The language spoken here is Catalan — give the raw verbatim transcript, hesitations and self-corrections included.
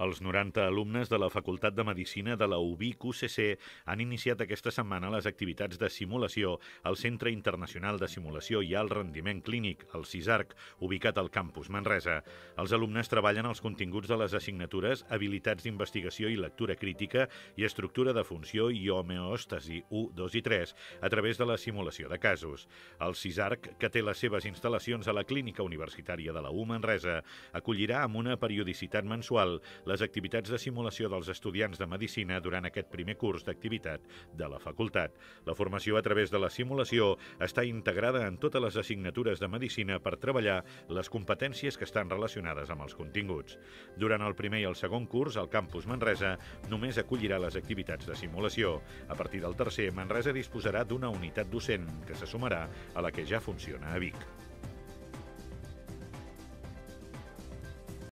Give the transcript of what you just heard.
Els noranta alumnes de la Facultat de Medicina de la U B I C U C C han iniciat aquesta setmana les activitats de simulació al Centre Internacional de Simulació i Alt Rendiment Clínic, el CISARC, ubicat al campus Manresa. Els alumnes treballen els continguts de les assignatures Habilitats d'investigació i lectura crítica i Estructura de funció i homeòstasi u, dos i tres a través de la simulació de casos. El CISARC, que té les seves instal·lacions a la Clínica Universitària de la U Manresa, acollirà amb una periodicitat mensual les activitats de simulació dels estudiants de Medicina durant aquest primer curs d'activitat de la facultat. La formació a través de la simulació està integrada en totes les assignatures de Medicina per treballar les competències que estan relacionades amb els continguts. Durant el primer i el segon curs, el campus Manresa només acollirà les activitats de simulació. A partir del tercer, Manresa disposarà d'una unitat docent que se sumarà a la que ja funciona a Vic.